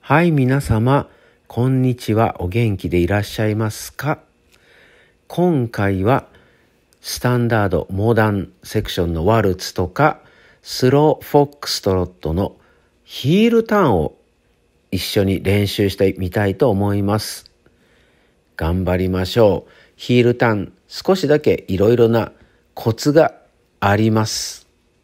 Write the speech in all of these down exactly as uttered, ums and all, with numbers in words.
はい、皆様、こんにちは。お元気でいらっしゃいますか？今回は、スタンダード、モダンセクションのワルツとか、スローフォックストロットのヒールターンを一緒に練習してみたいと思います。頑張りましょう。ヒールターン、少しだけいろいろなコツがあります。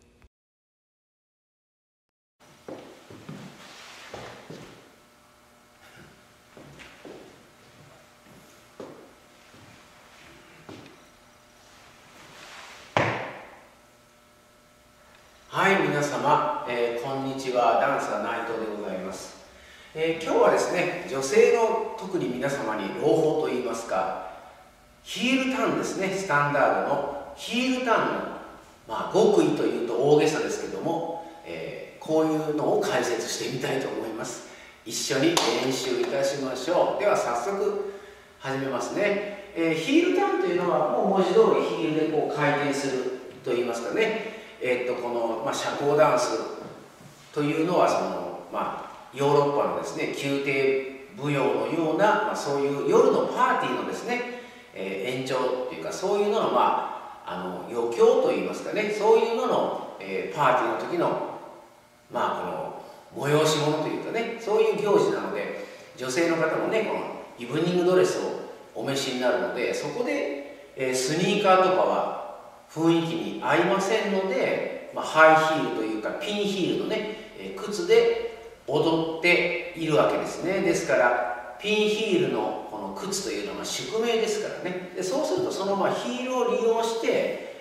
はい、皆様、えー、こんにちは。ダンサー内藤でございます、えー、今日はですね、女性の特に皆様に朗報といいますか、ヒールターンですね。スタンダードのヒールターンの、まあ、極意というと大げさですけども、えー、こういうのを解説してみたいと思います。一緒に練習いたしましょう。では早速始めますね、えー、ヒールターンというのはもう文字通りヒールでこう回転するといいますかね、えー、っとこの、まあ、社交ダンスというのはその、まあ、ヨーロッパのですね宮廷舞踊のような、まあ、そういう夜のパーティーのですね、えー、延長っていうかそういうのの、まあ、あの余興といいますかね、そういうのの、えー、パーティーの時の、まあ、この催し物というかね、そういう行事なので、女性の方もねこのイブニングドレスをお召しになるので、そこで、えー、スニーカーとかは雰囲気に合いませんので、まあ、ハイヒールというかピンヒールのね、えー、靴で踊っているわけですね。ですからピンヒールのこの靴というのは宿命ですからね。でそうするとそのまあヒールを利用して、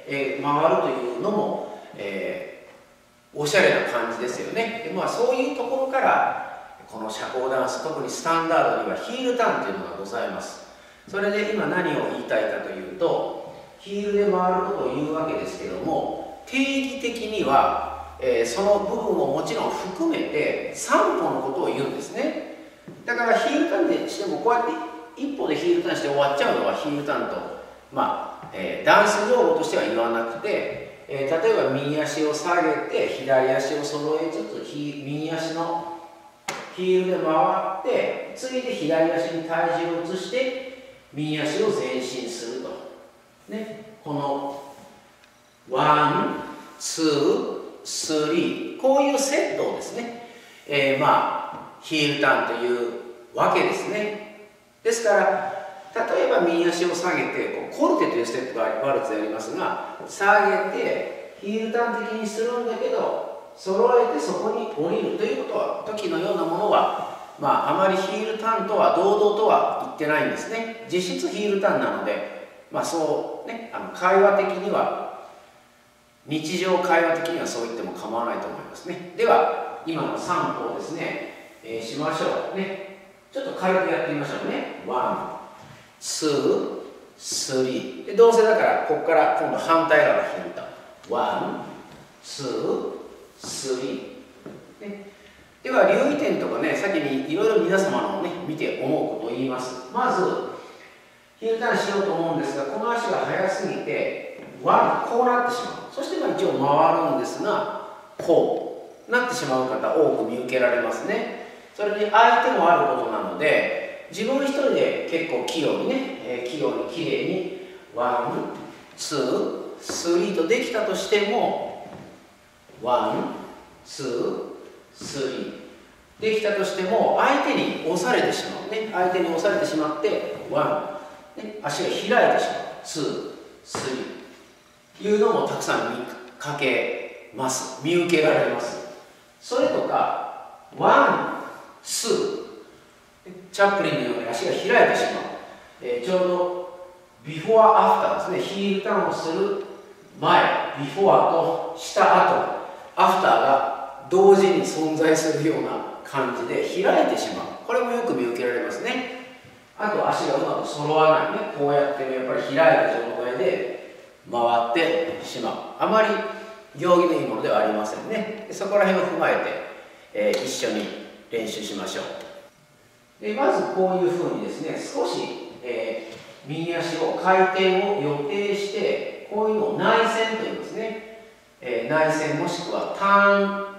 えー、回るというのも、えー、おしゃれな感じですよね。で、まあ、そういうところからこの社交ダンス、特にスタンダードにはヒールターンというのがございます。それで今何を言いたいかというと、ヒールで回ることを言うわけですけども、定義的には、えー、その部分をもちろん含めてさんぽのことを言うんですね。だからヒールターンでしてもこうやっていっぽでヒールターンして終わっちゃうのはヒールターンと、まあえー、ダンス用語としては言わなくて、えー、例えば右足を下げて左足を揃えつつ右足のヒールで回って次で左足に体重を移して右足を前進すると。ね、このワン、ツー、スリー、こういうセットをですね、えー、まあヒールターンというわけですね。ですから例えば右足を下げてこうコルテというステップがワルツでありますが、下げてヒールターン的にするんだけど揃えてそこに降りるということは時のようなものは、まあ、あまりヒールターンとは堂々とは言ってないんですね。実質ヒールターンなので、まあそうね、あの会話的には日常会話的にはそう言っても構わないと思いますね。では今のさんぽをですね、えー、しましょうね。ちょっと軽くやってみましょうね。ワン、ツー、スリーで、どうせだからここから今度反対側がヒント。ワン、ツー、スリー、ね、では留意点とかね、先にいろいろ皆様のね見て思うことを言います。まずヒールターンしようと思うんですが、この足が速すぎてワン、こうなってしまう。そしてまあ一応回るんですが、こうなってしまう方多く見受けられますね。それに相手もあることなので、自分一人で結構器用にね、えー、器用にきれいにワン、ツー、スリーとできたとしても、ワン、ツー、スリーできたとしても相手に押されてしまうね。相手に押されてしまってワン、ね、足が開いてしまう、ツー、スリーいうのもたくさん見かけます。見受けられます。それとかワン、ツー、チャップリンのように足が開いてしまう、えー、ちょうどビフォアアフターですね。ヒールターンをする前、ビフォアとした後、アフターが同時に存在するような感じで開いてしまう。これもよく見受けられますね。あと足がうまく揃わないね。こうやってやっぱり開いた状態で回ってしまう。あまり行儀のいいものではありませんね。そこら辺を踏まえて、えー、一緒に練習しましょう。でまずこういうふうにですね、少し、えー、右足を回転を予定して、こういうのを内旋と言いますね。えー、内旋もしくはターン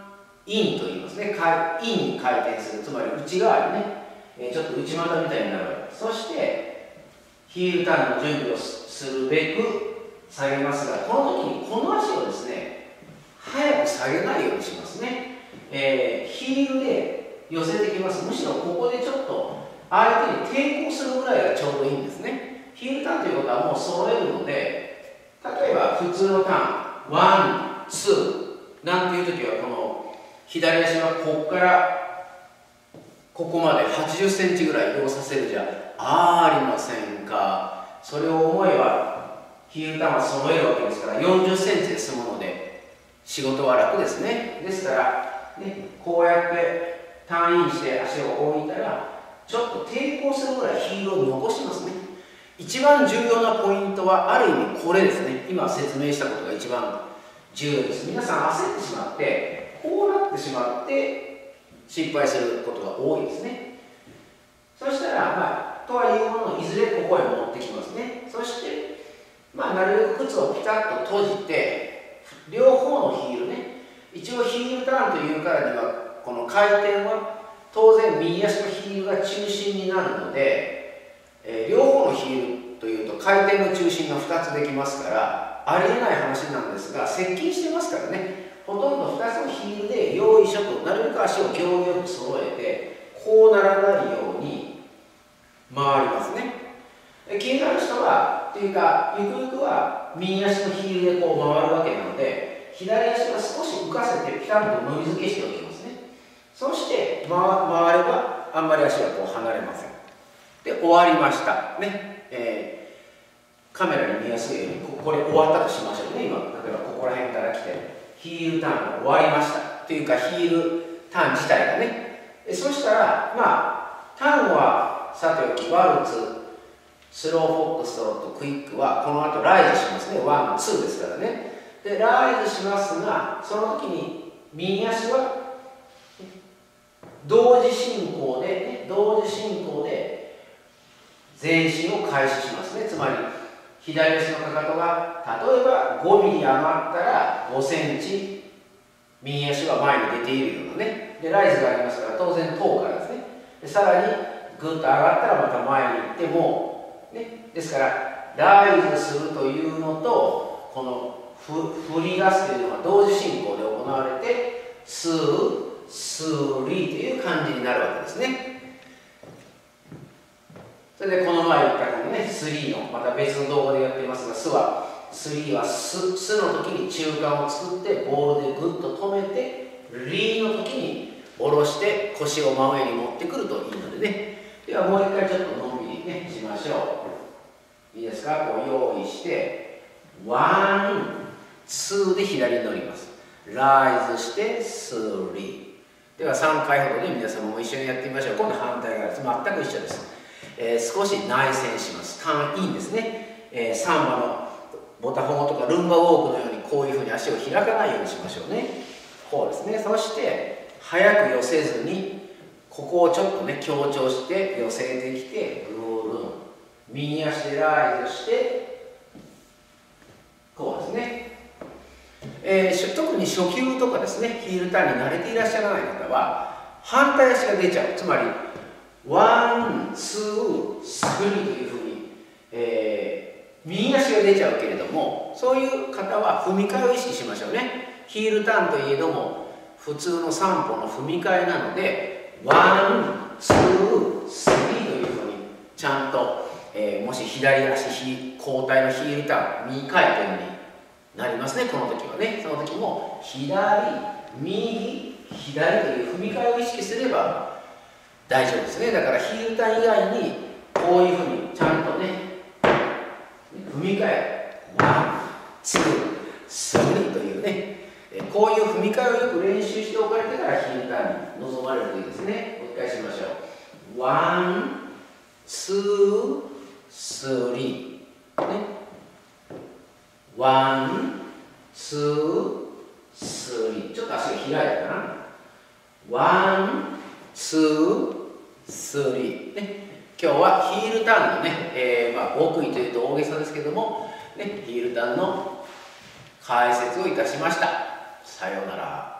インと言いますね。インに回転する、つまり内側にね、えー、ちょっと内股みたいになるわけです。そしてヒールターンの準備をするべく下げますが、この時にこの足をですね、早く下げないようにしますね。えー、ヒールで寄せてきます。むしろここでちょっと相手に抵抗するぐらいがちょうどいいんですね。ヒールターンということはもう揃えるので、例えば普通のターン、ワン、ツーなんていう時はこの左足はここからここまではちじゅっセンチぐらい移動させるじゃありませんか。それを思えばヒールターンは揃えるわけですからよんじゅっセンチで済むので仕事は楽ですね。ですから、ね、こうやってターンインして足を置いたらちょっと抵抗するぐらいヒールを残しますね。一番重要なポイントはある意味これですね。今説明したことが一番重要です。皆さん焦ってしまってこうなってしまって失敗することが多いですね。そしたら、まあ、とはいうもののいずれここへ持ってきますね。そして、まあ、なるべく靴をピタッと閉じて両方のヒールね、一応ヒールターンというからにはこの回転は当然右足のヒールが中心になるので、えー、両方のヒールというと回転の中心がふたつできますからありえない話なんですが、接近してますからね、ほとんどふたつのヒールで用意しょとなるべく足を行儀よく揃えてこうならないように回りますね。気になる人はというかゆくゆくは右足のヒールでこう回るわけなので左足は少し浮かせてピタッとのり付けしておきますね。そして回ればあんまり足はこう離れません。で終わりましたね、えー、カメラに見やすいようにこれ終わったとしましょうね。今例えばここら辺から来てヒールターンが終わりましたというかヒールターン自体がね。そしたらまあターンはさておきワルツ、スローフォックストロット、クイックはこの後ライズしますね。ワン、ツーですからね。でライズしますがその時に右足は同時進行で、ね、同時進行で前進を開始しますね。つまり左足のかかとが例えばごミリ余ったらごセンチ右足は前に出ているようなね。でライズがありますから当然頭からですね。でさらにグッと上がったらまた前に行っても、ね、ですからライズするというのとこの振り出すというのは同時進行で行われてスースーリーという感じになるわけですね。それでこの前言ったこのねスリーのまた別の動画でやっていますが、スはスリーはス、スの時に中間を作ってボールでグッと止めてリーの時に下ろして腰を真上に持ってくるといいのでね。ではもう一回ちょっとのんびりねしましょう。いいですか。こう用意してワン、ツーで左に乗ります。ライズしてスリー。ではさんかいほどね皆様も一緒にやってみましょう。今度反対側です。全く一緒です。えー、少し内旋します。ターンインですね。えー、サンバのボタフォーとかルンバウォークのようにこういうふうに足を開かないようにしましょうね。こうですね。そして早く寄せずにここをちょっとね強調して寄せてきてグールン、右足でライズしてこうですね。えー、特に初級とかですねヒールターンに慣れていらっしゃらない方は反対足が出ちゃう。つまりワン、ツー、スリーというふうに、えー、右足が出ちゃうけれども、そういう方は踏み替えを意識しましょうね。ヒールターンといえども普通のさん歩の踏み替えなのでワン、ツー、スリーというふうにちゃんと、えー、もし左足交代のヒールターン右回転になりますね。この時はね、その時も左、右、左という踏み替えを意識すれば大丈夫ですね。だからヒールターン以外にこういうふうにちゃんとね踏み替えワン、ツー、スリーというねこういう踏み替えをよく練習しておかれてからヒールターンに臨まれるといいですね。もう一回しましょう。ワン、ツー、スリー、ね、ワン、ツー、スリー。ちょっと足が開いたかな。ワン、ツー、スリー、ね、今日はヒールターンのね、えー、まあ極意というと大げさですけども、ね、ヒールターンの解説をいたしました。さようなら。